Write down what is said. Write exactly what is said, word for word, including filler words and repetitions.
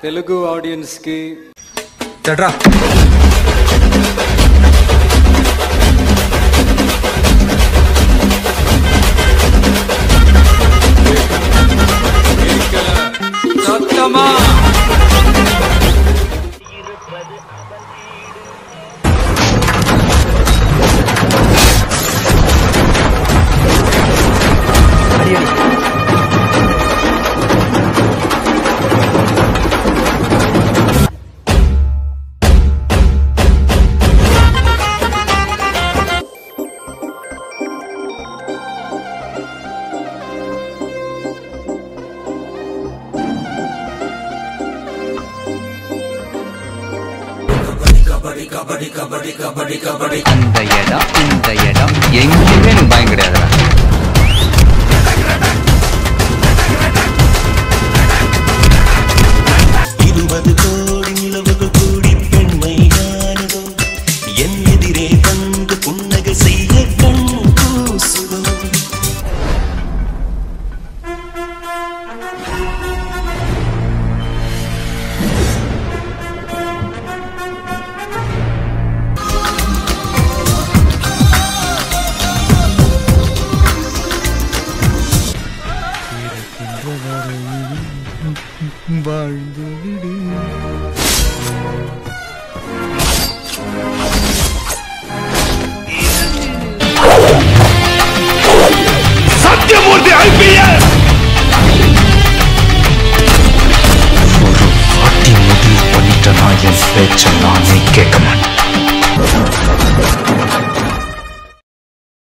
Telugu audience ki Tadra Sattama kabaddi kabaddi kabaddi kabaddi அந்த இடம் இந்த இடம் எங்கேயுமே எனக்கு பயம் கிடையாதுடா. இருபது கோடி நிலவுகள் கூடி பெண்மை நானதோ என் எதிரே வந்து புன்னகை செய்ய கண் கூசுதோ. சத்தியமூர்த்தி ஐபிஎல் ஒரு பாட்டி முடிவு பண்ணிட்டேன்னா என் பேச்ச நானே கேட்க மாட்டேன்.